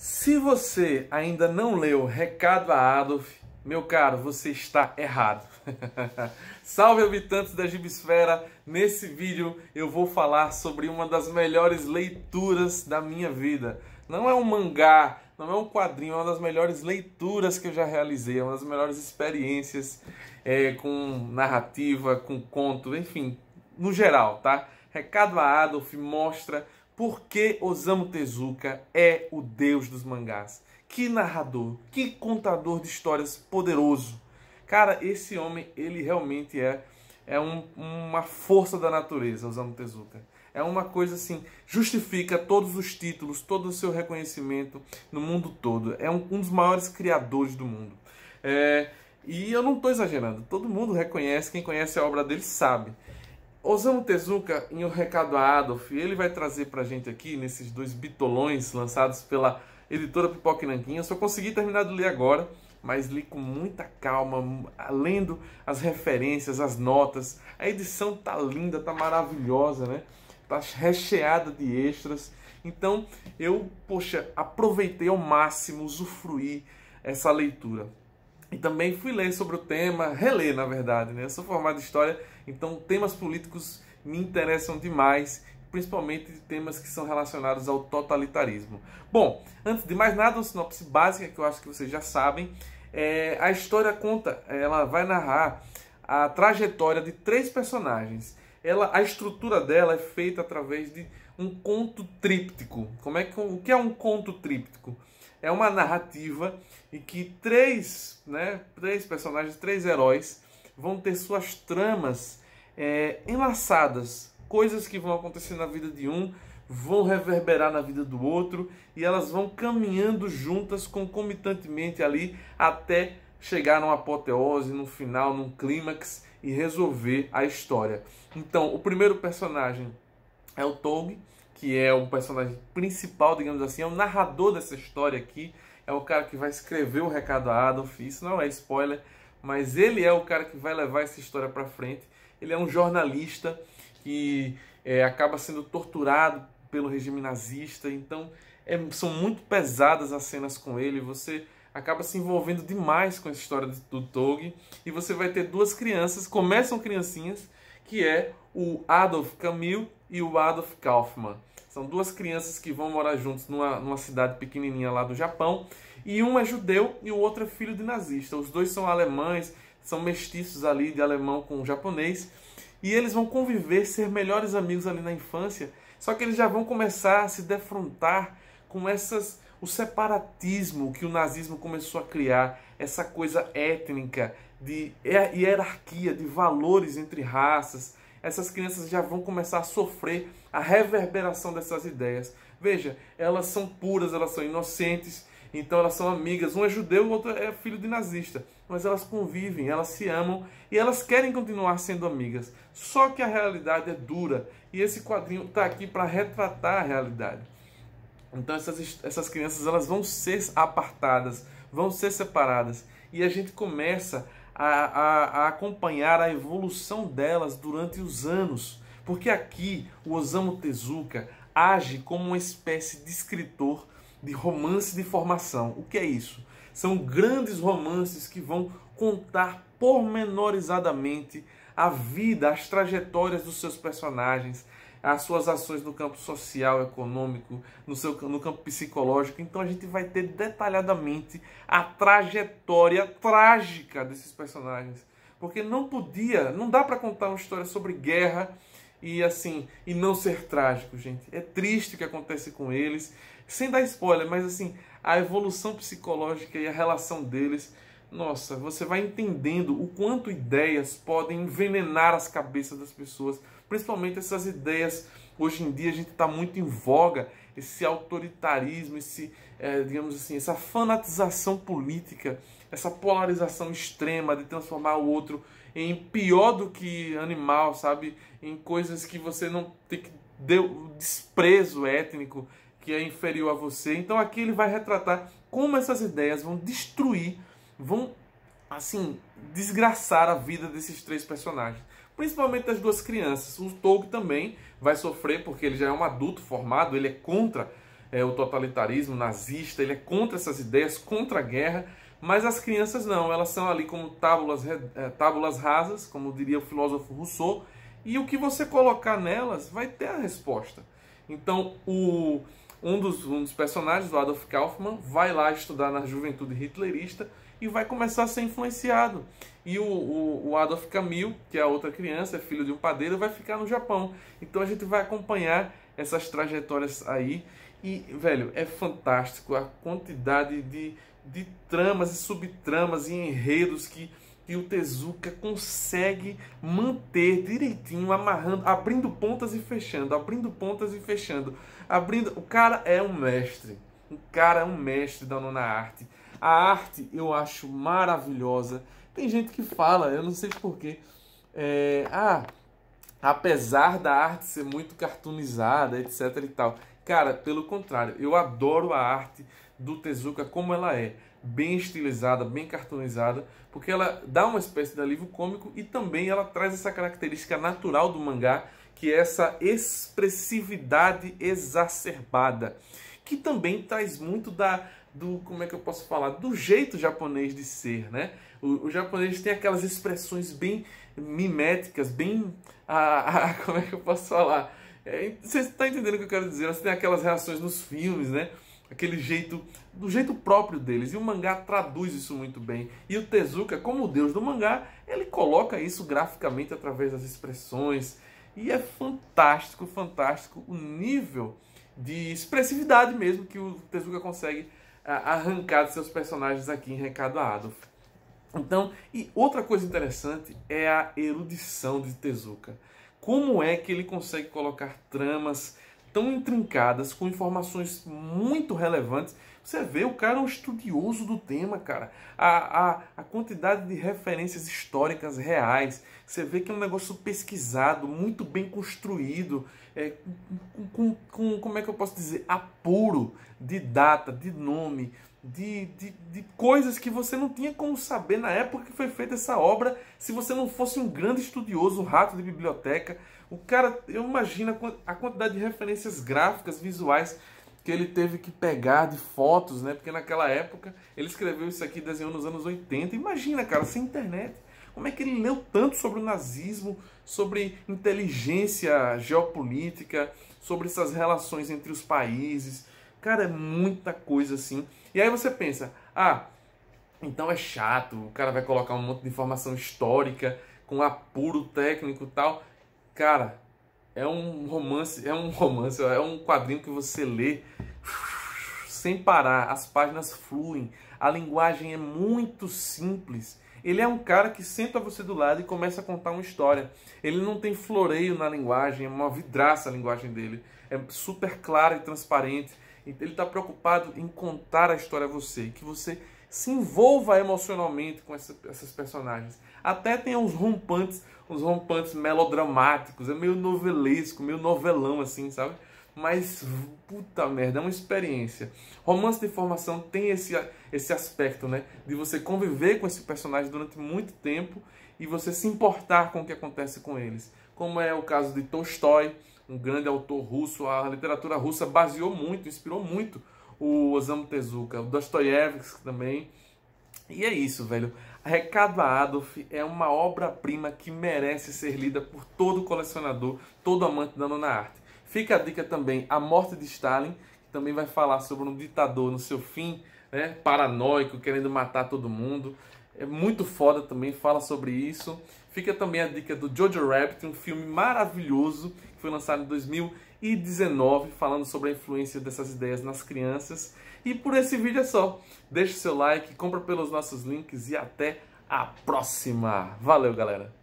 Se você ainda não leu Recado a Adolf, meu caro, você está errado. Salve, habitantes da Gibisfera! Nesse vídeo eu vou falar sobre uma das melhores leituras da minha vida. Não é um mangá, não é um quadrinho, é uma das melhores leituras que eu já realizei, é uma das melhores experiências com narrativa, com conto, enfim, no geral, tá? Recado a Adolf mostra por que Osamu Tezuka é o deus dos mangás. Que narrador, que contador de histórias poderoso. Cara, esse homem, ele realmente é uma força da natureza, Osamu Tezuka. É uma coisa assim, justifica todos os títulos, todo o seu reconhecimento no mundo todo. É um dos maiores criadores do mundo. E eu não estou exagerando, todo mundo reconhece, quem conhece a obra dele sabe. Osamu Tezuka, em O Recado a Adolf, ele vai trazer pra gente aqui, nesses dois bitolões lançados pela editora Pipoca e Nanquim. Eu só consegui terminar de ler agora, mas li com muita calma, lendo as referências, as notas. A edição tá linda, tá maravilhosa, né? Tá recheada de extras. Então, eu, aproveitei ao máximo, usufruí essa leitura. E também fui ler sobre o tema, reler na verdade, né? Eu sou formado em História, então temas políticos me interessam demais, principalmente temas que são relacionados ao totalitarismo. Bom, antes de mais nada, uma sinopse básica que eu acho que vocês já sabem. A história conta, ela vai narrar a trajetória de 3 personagens. A estrutura dela é feita através de um conto tríptico. O que é um conto tríptico? É uma narrativa em que 3 personagens, 3 heróis vão ter suas tramas enlaçadas. Coisas que vão acontecer na vida de um vão reverberar na vida do outro e elas vão caminhando juntas concomitantemente ali até chegar numa apoteose, no final, num clímax e resolver a história. Então, o primeiro personagem é o Togi, que é o personagem principal, digamos assim, é o narrador dessa história aqui, é o cara que vai escrever o Recado a Adolf. Isso não é spoiler, mas ele é o cara que vai levar essa história para frente. Ele é um jornalista que acaba sendo torturado pelo regime nazista, então são muito pesadas as cenas com ele, você acaba se envolvendo demais com essa história do Togi, e você vai ter 2 crianças, começam criancinhas, que é o Adolf Camille e o Adolf Kaufmann. São 2 crianças que vão morar juntos numa cidade pequenininha lá do Japão. E um é judeu e o outro é filho de nazista. Os 2 são alemães, são mestiços ali de alemão com japonês. E eles vão conviver, ser melhores amigos ali na infância. Só que eles já vão começar a se defrontar com o separatismo que o nazismo começou a criar. Essa coisa étnica, de hierarquia, de valores entre raças. Essas crianças já vão começar a sofrer a reverberação dessas ideias. Veja, elas são puras, elas são inocentes, então elas são amigas. Um é judeu, o outro é filho de nazista. Mas elas convivem, elas se amam e elas querem continuar sendo amigas. Só que a realidade é dura e esse quadrinho está aqui para retratar a realidade. Então essas crianças elas vão ser apartadas, vão ser separadas. E a gente começa a acompanhar a evolução delas durante os anos. Porque aqui o Osamu Tezuka age como uma espécie de escritor de romance de formação. O que é isso? São grandes romances que vão contar pormenorizadamente a vida, as trajetórias dos seus personagens, as suas ações no campo social, econômico, no campo psicológico. Então a gente vai ter detalhadamente a trajetória trágica desses personagens. Porque não dá para contar uma história sobre guerra e não ser trágico, gente. É triste o que acontece com eles, sem dar spoiler, mas assim, a evolução psicológica e a relação deles, nossa, você vai entendendo o quanto ideias podem envenenar as cabeças das pessoas, principalmente essas ideias. Hoje em dia a gente está muito em voga, esse autoritarismo, digamos assim, essa fanatização política, essa polarização extrema de transformar o outro em pior do que animal, sabe? Em coisas que você não tem que desprezo étnico, que é inferior a você. Então aqui ele vai retratar como essas ideias vão destruir, vão desgraçar a vida desses 3 personagens. Principalmente das 2 crianças. O Togi também vai sofrer porque ele já é um adulto formado, ele é contra o totalitarismo nazista, ele é contra essas ideias, contra a guerra, mas as crianças não, elas são ali como tábulas rasas, como diria o filósofo Rousseau, e o que você colocar nelas vai ter a resposta. Então, um dos personagens, o Adolf Kaufmann, vai lá estudar na juventude hitlerista e vai começar a ser influenciado. E o Adolf Camus, que é a outra criança, é filho de um padeiro, vai ficar no Japão. Então a gente vai acompanhar essas trajetórias aí. E, velho, é fantástico a quantidade de tramas e subtramas e enredos que o Tezuka consegue manter direitinho, amarrando, abrindo pontas e fechando, abrindo pontas e fechando. O cara é um mestre. O cara é um mestre da nona arte. A arte eu acho maravilhosa. Tem gente que fala, eu não sei porquê, apesar da arte ser muito cartoonizada, etc e tal. Cara, pelo contrário, eu adoro a arte do Tezuka como ela é. Bem estilizada, bem cartoonizada, porque ela dá uma espécie de alívio cômico e também ela traz essa característica natural do mangá, que é essa expressividade exacerbada, que também traz muito como é que eu posso falar, do jeito japonês de ser, né? O japonês tem aquelas expressões bem miméticas, bem... como é que eu posso falar? Você está entendendo o que eu quero dizer? Você tem aquelas reações nos filmes, né? Aquele jeito, do jeito próprio deles. E o mangá traduz isso muito bem. E o Tezuka, como o deus do mangá, ele coloca isso graficamente através das expressões. E é fantástico, fantástico o nível de expressividade mesmo que o Tezuka consegue arrancar de seus personagens aqui em Recado a Adolf. Então, e outra coisa interessante é a erudição de Tezuka. Como é que ele consegue colocar tramas tão intrincadas, com informações muito relevantes? Você vê, o cara é um estudioso do tema, cara. A quantidade de referências históricas reais. Você vê que é um negócio pesquisado, muito bem construído, como é que eu posso dizer, apuro de data, de nome, de coisas que você não tinha como saber na época que foi feita essa obra, se você não fosse um grande estudioso, um rato de biblioteca. O cara, eu imagino a quantidade de referências gráficas, visuais, que ele teve que pegar de fotos, né? Porque naquela época ele escreveu isso aqui, desenhou nos anos 80. Imagina, cara, sem internet. Como é que ele leu tanto sobre o nazismo, sobre inteligência geopolítica, sobre essas relações entre os países? Cara, é muita coisa assim. E aí você pensa, então é chato, o cara vai colocar um monte de informação histórica, com apuro técnico e tal. Cara, é um quadrinho que você lê sem parar, as páginas fluem, a linguagem é muito simples. Ele é um cara que senta você do lado e começa a contar uma história. Ele não tem floreio na linguagem, é uma vidraça a linguagem dele. É super clara e transparente. Ele está preocupado em contar a história a você, que você se envolva emocionalmente com essas personagens. Até tem uns rompantes melodramáticos, é meio novelesco, meio novelão assim, sabe? Mas, puta merda, é uma experiência. Romance de Formação tem esse aspecto, né? De você conviver com esse personagem durante muito tempo e você se importar com o que acontece com eles. Como é o caso de Tolstói, um grande autor russo. A literatura russa baseou muito, inspirou muito o Osamu Tezuka, o Dostoiévski também. E é isso, velho. Recado a Adolf é uma obra-prima que merece ser lida por todo colecionador, todo amante da nona arte. Fica a dica também, A Morte de Stalin, que também vai falar sobre um ditador no seu fim, né, paranoico, querendo matar todo mundo. É muito foda também, fala sobre isso. Fica também a dica do Jojo Rabbit, um filme maravilhoso, que foi lançado em 2019, falando sobre a influência dessas ideias nas crianças. E por esse vídeo é só. Deixe seu like, compra pelos nossos links e até a próxima. Valeu, galera!